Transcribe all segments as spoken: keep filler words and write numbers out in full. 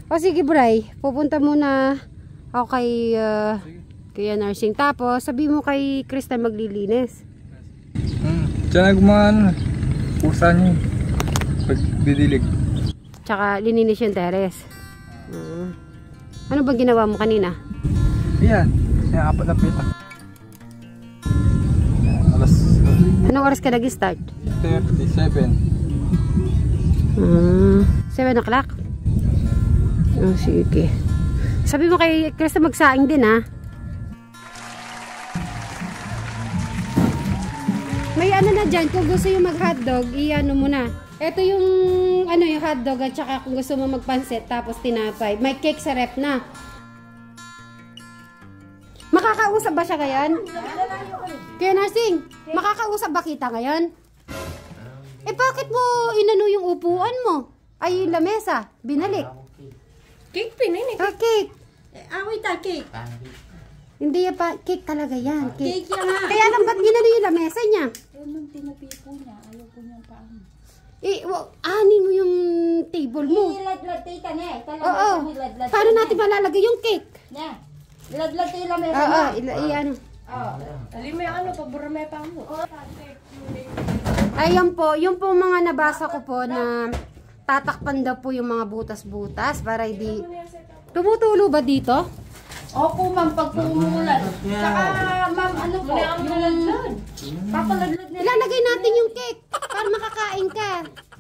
O sige, Bray. Pupunta muna ako kay uh, Kuya Narsing. Tapos, sabi mo kay Krista maglilinis. Hmm. Diyan nagmaan. Pusa niyo. Pagdidilig. Tsaka, lininis yung teres. Uh, ano bang ginawa mo kanina? Yan. Yung apat na pita. Alas... Anong oras ka nag-start? thirty-seven. Hmm. seven o'clock? Oh, sige. Sabi mo kay Krista magsaing din, ha? May ano na dyan, kung gusto yung mag-hotdog, i-ano mo na. Ito yung, ano, yung hotdog at saka kung gusto mo magpansit, tapos tinapay. May cake sa rep na. Makakausap ba siya ngayon? Kuya Narsing, makakausap ba kita ngayon? Eh bakit mo inano yung upuan mo? Ay, lamesa. Binalik. Cake pinin eh. Oh, cake. Ah, wait ah, cake. Hindi pa, cake talaga yan. Cake, Cake yan nga. Kaya lang ba't ginano yung lamesa niya? Yun yung tinapi po niya. Ayaw po niyang paano. Eh, well, anin mo yung table mo. Iladlad tayo ka niya eh. Oo. Paano natin malalagay yung cake? Niya. Iladlad tayo lang meron Oo, niya. i-ano. Oo. Alim mo yung ano, paborame pa mo. Ayan po, yung po mga nabasa ko po na tatakpan daw po yung mga butas-butas para hindi... Tumutulo ba dito? Opo, ma'am, pag pumulan. Saka, ma'am, ano po, yung... Papaladlad na. Ilalagay natin yung cake para makakain ka.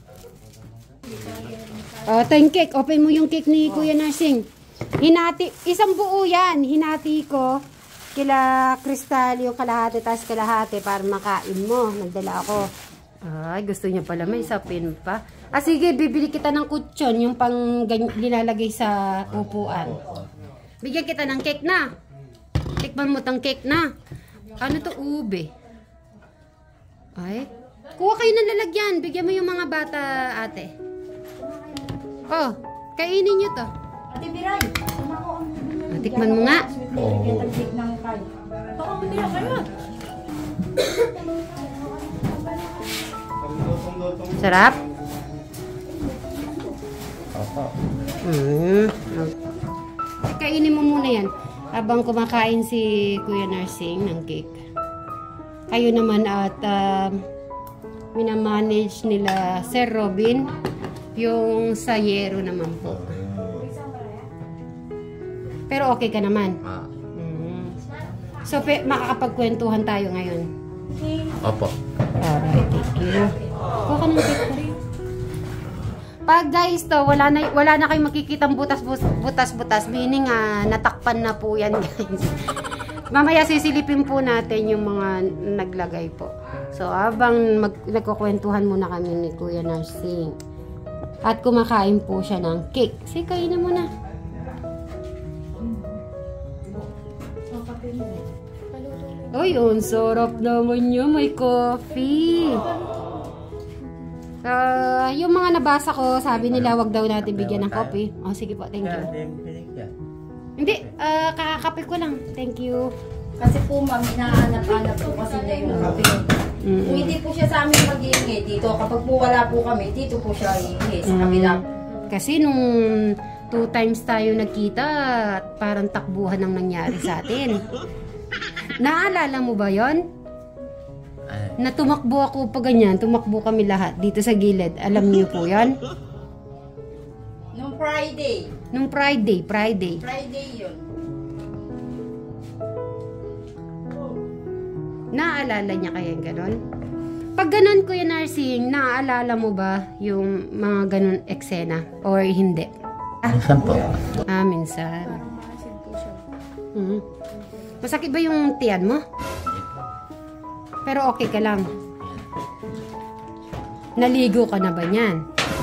Oh, ito yung cake. Open mo yung cake ni Kuya Narsing. Hinati, isang buo yan. Hinati ko kila Crystal yung kalahati, tas kalahati para makain mo. Nagdala ako. Ay, gusto niya pala. May sapin pa. Ah, sige, bibili kita ng kutsyon. Yung pang nilalagay sa upuan. Bigyan kita ng cake na. Tikman mo tang cake na. Ano to? Ube. Ay. Kuha kayo ng lalagyan. Bigyan mo yung mga bata, ate. Oh, kainin nyo to. Ate Biray. Ah, tikman mo nga. Oo. Baka mo nila kayo. Sarap? Mm. Kainin mo muna yan. Habang kumakain si Kuya Narsing ng cake. Kayo naman at uh, minamanage nila Sir Robin yung sayero naman po. Pero okay ka naman? Mm. So, makakapagkwentuhan tayo ngayon? Opo. Alright, thank you. Kuha ka ng cake pa rin. Pag guys to, wala na, wala na kayong makikitang butas-butas. Meaning, uh, natakpan na po yan guys. Mamaya sisilipin po natin yung mga naglagay po. So, habang mag, nagkukwentuhan muna kami ni Kuya Narsing. At kumakain po siya ng cake. Sige, kainin mo na. Uy, ang sarap naman niya. May coffee. Uh, yung mga nabasa ko, sabi nila wag daw natin bigyan ng coffee. Oh, sige po, thank you. Hindi, uh, kakakape ko lang. Thank you. Kasi po, ma'am, hinahanap-hanap po kasi niya yung kape. Mm-hmm. Kung hindi po siya sa amin mag-iingi dito, kapag po wala po kami, dito po siya iingi sa kabila. Kasi nung two times tayo nagkita, parang takbuhan ang nangyari sa atin. Naalala mo ba yon? Na tumakbo ako pa ganyan, tumakbo kami lahat dito sa gilid. Alam niyo po yan? Nung Friday. Nung Friday, Friday. Friday yun. Naaalala niya kaya yung ganon? Pag ganon, Kuya Narsing, naaalala mo ba yung mga ganon eksena? Or hindi? Ah, minsan po. Ah, minsan. Hmm. Masakit ba yung tiyan mo? Pero okay ka lang. Naligo ka na ba niyan?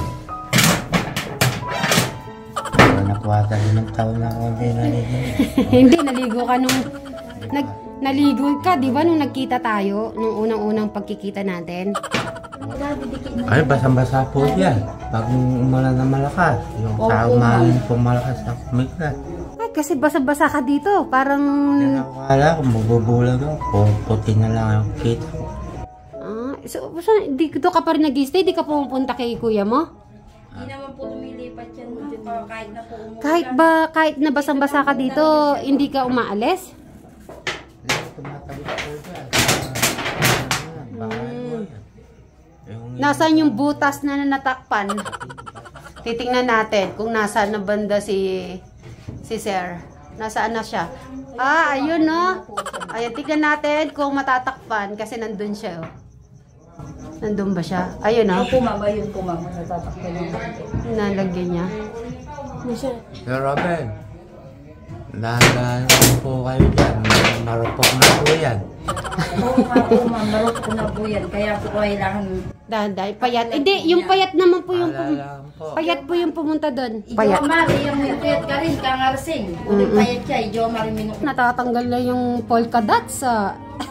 Nakuwata limang taon na ako hindi naligo. Hindi, naligo ka nung... Nag, naligo ka, di ba, nung nagkita tayo? Nung unang-unang pagkikita natin? Ay, basang-basa po yan. Pag umulan na malakas. Yung sa umahan po malakas na kumiglat. Ay, kasi basa-basa ka dito. Parang... Nakakala kung magbubulag ako, puti na lang ang kita ko. Ah, so, so dito ka pa rin nag-stay? Di ka pumunta kay kuya mo? Hindi naman po lumilipat yan. ma'am, kahit na po umulan. Kahit ba, kahit na basang-basa ka dito, hindi ka umaalis? Hindi tumatabi po dyan. Bahay mo yan. Yung- Nasaan yung butas na natakpan? Titingnan natin kung nasaan na banda si si Sir. Nasaan na siya? Ah, ayun no. Ayun, tignan natin kung matatakpan kasi nandun siya. Oh. Nandun ba siya? Ayun no. Opo ma'am, ayun po ma'am, natatakpan niya. Nalagyan niya. Sir Robin, dahan po kayo dyan. Marupok na po yan. Oo nga po ma'am, marupok na po yan. Kaya po kailangan... Dahan-dahan. Payat. Hindi, yung payat naman po yung... Pum- Paalala po. payat po yung pumunta doon. Payat. Payat. Ijomar, yung may payat ka rin, kangarsing. Kung may payat siya, Ijomar yung minuk. Natatanggal na yung polka dots. Ah.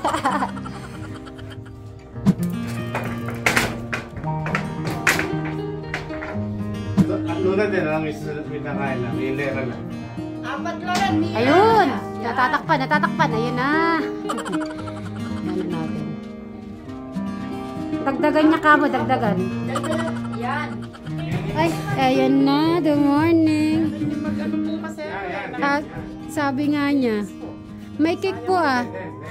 Luna din ang isunod pinakain lang, hilera lang. Apat lang, niya. Ayun! Natatakpan, natatakpan. Ayun na. Ano natin. Dagdagan niya kamo, dagdagan. Yan. Ay, ayun na. Good morning. At sabi nga niya, may cake po ah.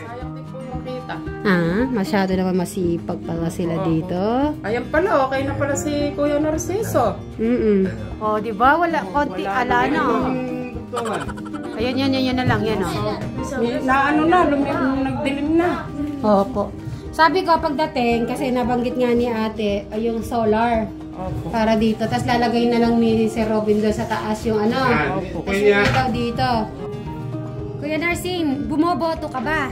Ah, masyado naman masipag pala sila dito. Ayan pala, okay na pala si Kuya Narciso. Mm-mm. Oh, di ba? Wala, konti, ala na. Oh. Ayun, yan, yan, yan na lang, yan oh. Na ano na, lumi, nagdilim na. Opo. Sabi ko pagdating, kasi nabanggit nga ni ate, ay yung solar. Opo. Para dito. Tapos lalagay na lang ni Sir Robin doon sa taas yung ano. Opo. Tapos yung ikaw dito. Kuya Narsing, bumoboto ka ba?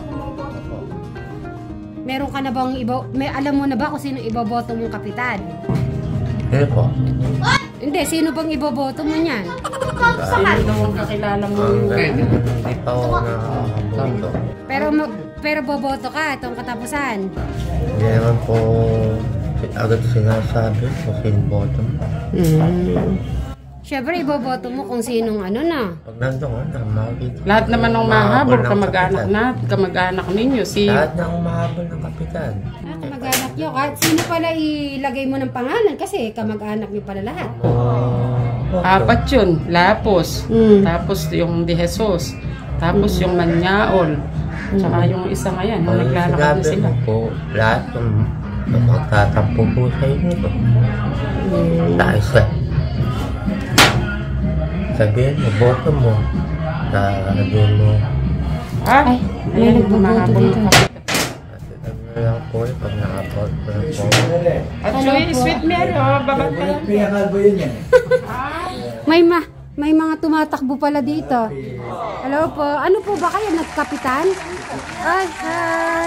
Meron ka na bang iba, may alam mo na ba kung sino iboboto mong kapitan? Hindi po. Hindi, sino bang iboboto mo niyan? Sino daw ang kakilala mo? Hindi pa ako nakakapagtanto. Pero ma- pero boboto ka itong katapusan. Hindi naman po agad sinasabi kung sino boto mo. Mm. Siyempre, iboboto mo kung sinong ano na. Pag nandun ka na, makikita. Lahat naman ng mahabol, Mahabol ng kamag-anak kapitan. na, kamag-anak ninyo. Si Lahat ng umahabol ng kapitan. Ah, kamag-anak nyo. Kahit sino pala ilagay mo ng pangalan kasi kamag-anak nyo pala lahat. Oh, apat yun, Lapos. Mm. Tapos yung Di Jesus. Tapos yung Manyaol. Tsaka yung isa ngayon, yung naglalakad na sinabi sila. mo po, lahat yung yung magtatampo po sa inyo. Mm. Dahil sa sabihin mo, boto mo. Sabihin mo, Ay, may nagboboto mahabol dito. ng kapitan. kasi sabi mo lang po eh, pag nakapot ko na po. At sweet, sweet Mary, oh, babag pa lang. Pinakalbo yun yan. May ma may mga tumatakbo pala dito. Hello po. Ano po ba kayo? Nagkapitan? Ay, hi.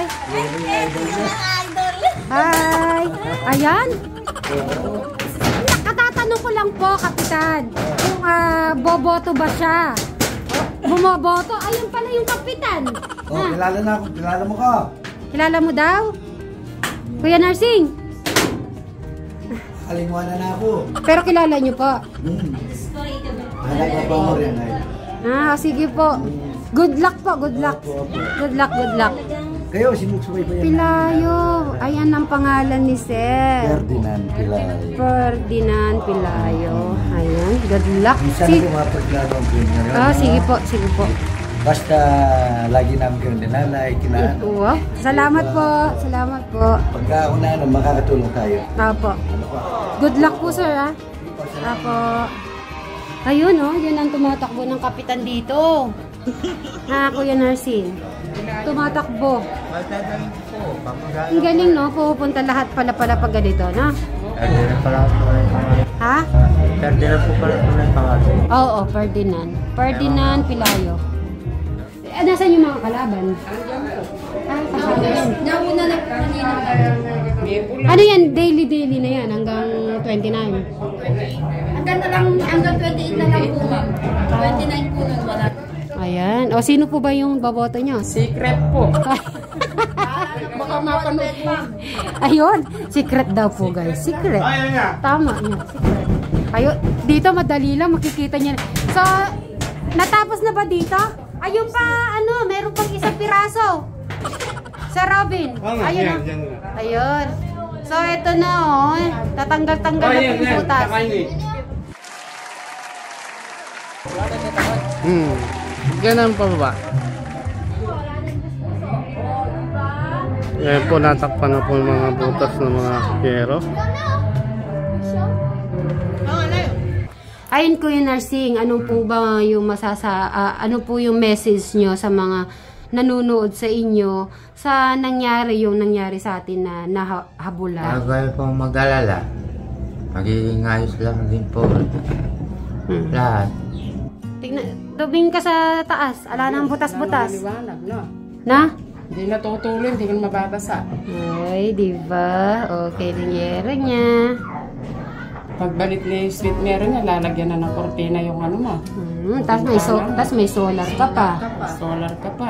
Hi. Ayan. Nakatatanong ko lang po, kapitan. Kung ah, boboto ba siya? Bumoboto? Ayun pala yung kapitan. Oh, Ah, kilala na ako, kilala mo ka. kilala mo daw? Kuya Narsing. Kalingwanan na ako. Pero kilala niyo po. Hmm. Anak ko pa mo rin ay. Ah, sige po. Good luck po, good luck. Good luck, good luck. Kayo, sinuksubay pa yan. Pilayo. Ayan ang pangalan ni Sir. Ferdinand Pilay. Ferdinand Pilayo. Ayan, good luck. Minsan Si ako mapagklaro ang pinyo. ah, sige po, sige po. Basta lagi namin kayong dinalay, kinaan. Wow. Salamat po. Salamat po. Pagka ako na ano, makakatulong tayo. Apo. Good luck po, sir, ah. Apo. Ayun, oh. Yun ang tumatakbo ng kapitan dito. Ha, Kuya Narsing. Tumatakbo. Magdadalhin po, pamagano. Ang galing, no? Pupunta lahat pala pala pag ganito, no? Ferdinand pala po na yung pangalan. Ha? Ferdinand po pala po na yung pangalan. Oo, Ferdinand. Ferdinand Pilayo. Eh, nasan yung mga kalaban? Ah, kasama yan. Nauna na po kanina. Ano yan? Daily-daily na yan hanggang twenty-nine. Hanggang na lang, hanggang twenty-eight na lang po ma'am. twenty-nine po nun, wala. Ayan. O, sino po ba yung baboto nyo? Secret po. Baka mapanood po. Ayun. Secret daw po, guys. Secret. Tama niya. Secret. Ayun. Dito, madali lang. Makikita niya. So, natapos na ba dito? Ayun pa, ano, meron pang isang piraso. Sir Robin. Ayun. oh. Ayun. So, ito na, oh. Tatanggal-tanggal na po yung butas. Hmm. Ganun pa ba? Ngayon po natakpan na po yung mga butas ng mga kero. Ayun Kuya Narsing, ano po ba yung masasa ah, ano po yung message nyo sa mga nanonood sa inyo sa nangyari yung nangyari sa atin na nahabulan? Bago kayo pong mag-alala, magiging ayos lang din po. Hmm. Lahat. Tignan, tubing ka sa taas, ala nang butas-butas. Maliwanag, no? Na? Hindi natutuloy, hindi ka mababasa. Ay, di ba? Okay, nangyari niya. Pagbalik ni Sweet Mary niya, lalagyan na ng kortina yung ano mo. Hmm, tas may so, tas may solar ka pa. Solar ka pa.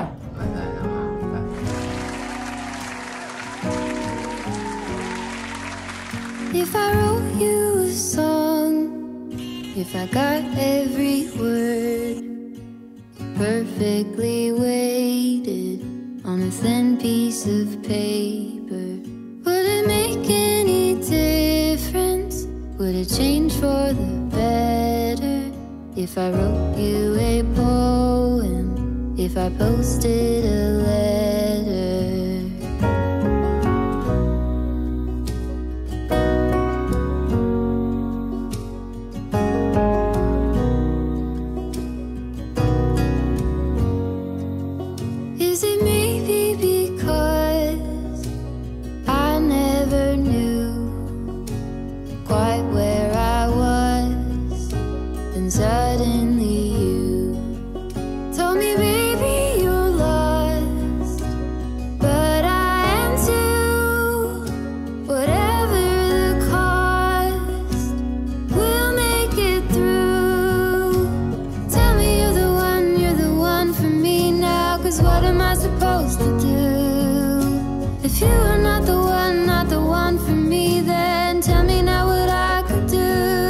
If I wrote you a song, if I got every word perfectly weighted on a thin piece of paper, would it make any difference? Would it change for the better if I wrote you a poem, if I posted a letter? Is it maybe because I never knew quite where I was, then suddenly you told me, baby, you're lost, but I am too. Whatever the cost, we'll make it through. Tell me you're the one, you're the one for me now, 'cause what am I supposed to do? If you are not the one, not the one for me, then tell me now what I could do.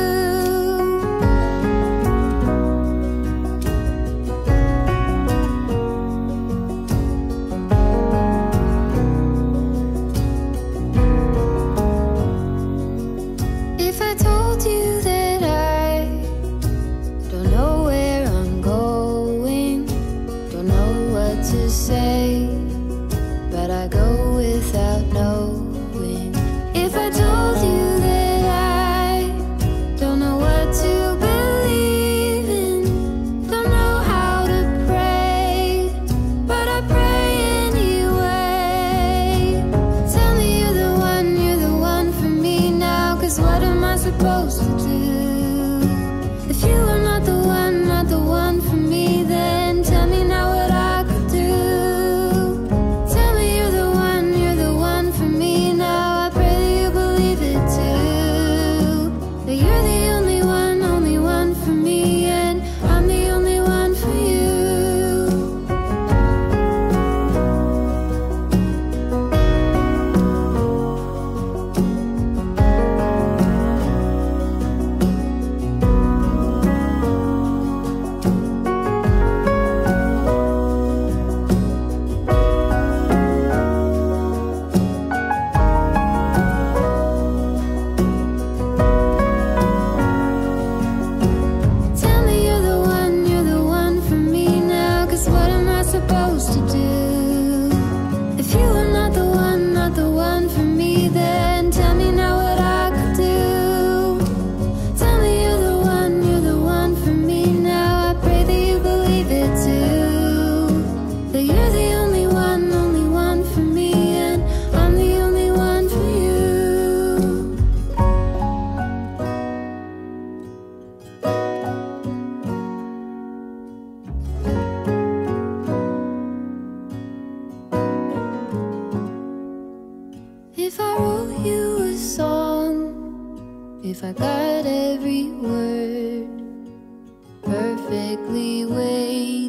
If I told you that I don't know where I'm going, don't know what to say, but I go without knowing. If I told you that I don't know what to believe in, don't know how to pray, but I pray anyway. Tell me you're the one, you're the one for me now, 'cause what am I supposed to do? If you are not the one, not the one for me, then tell me now what I could do. Tell me you're the one, you're the one for me now. I pray that you believe it too. That you're the only one, only one for me, and I'm the only one for you. Tell me you're the one, you're the one for me now, 'cause what am I supposed to do? If you are not the one, not the one for me, then tell me now what I could do. Tell me you're the one, you're the one for me now. I pray that you believe it too. That you're the only one, only one for me, and I'm the only one for you. If I wrote you a song, if I got every word perfectly weighted